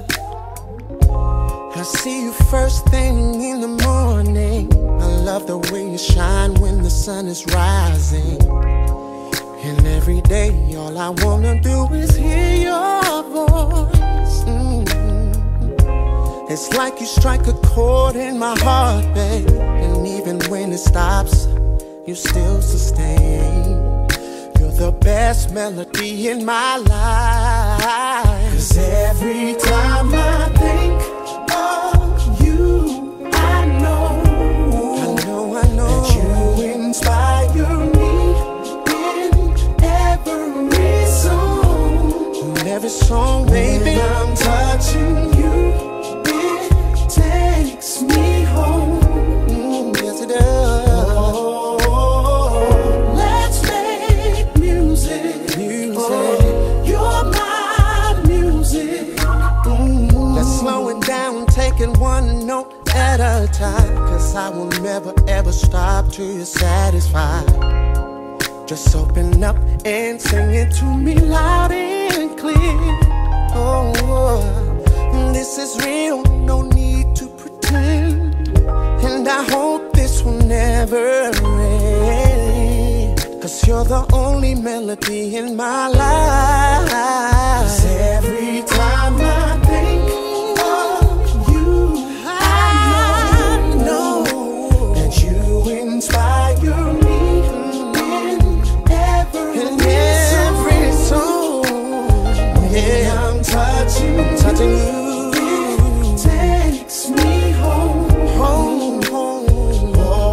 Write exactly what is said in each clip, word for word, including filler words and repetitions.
I see you first thing in the morning. I love the way you shine when the sun is rising. And every day all I wanna do is hear your voice. mm-hmm. It's like you strike a chord in my heart, babe. And even when it stops, you still sustain. You're the best melody in my life. 'Cause every time I think of you, I know, I know, I know that you inspire me in every song. In every song, baby, when I'm touching you, it takes me home. Mm, yes, it does. One note at a time, 'cause I will never ever stop till you're satisfied. Just open up and sing it to me loud and clear. Oh, this is real, no need to pretend. And I hope this will never end, 'cause you're the only melody in my life. 'Cause every time I think inspire me in every, in every song. When yeah. I'm touching, touching you, it takes me home, home, home.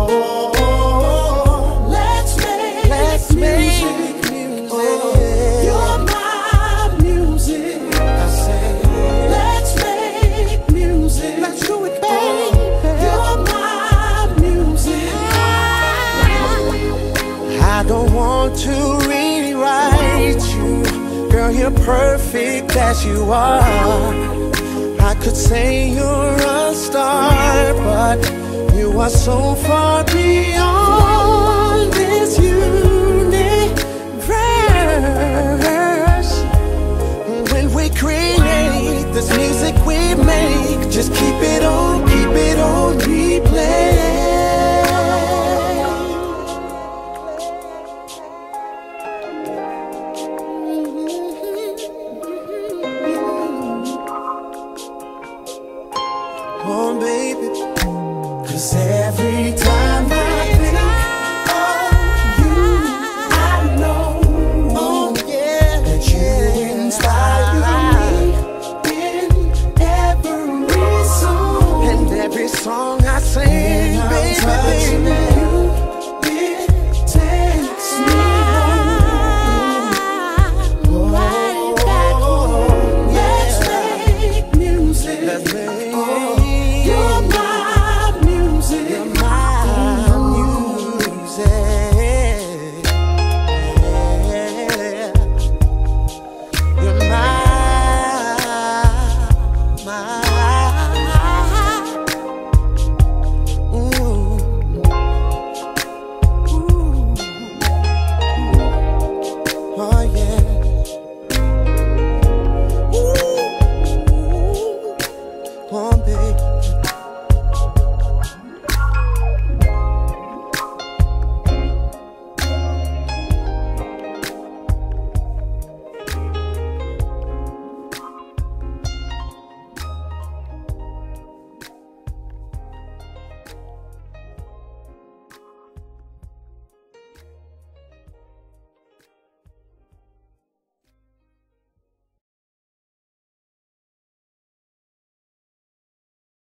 Oh, let's make, let's music, make music. Oh, you're my music. I say, let's make music. Let's do it, baby. You're my I don't want to rewrite you. Girl, you're perfect as you are. I could say you're a star, but you are so far beyond this universe. When we create this music we make, just keep it on, keep it on replay. Oh, baby, 'cause every